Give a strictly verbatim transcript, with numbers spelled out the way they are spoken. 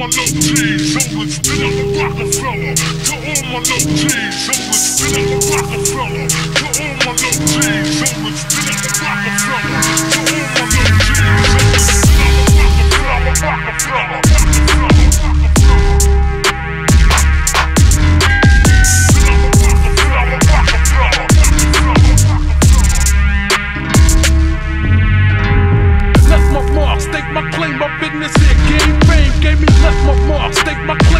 my low G's, homeless, been up a Rockefeller. To all my low G's, homeless, been up a Rockefeller. To all my low G's, homeless, been up a Rockefeller. To all my low G's, homeless, been up a Rockefeller. Left my mark, stake my claim, my business here, game fame, gave me left my mark, stake my claim.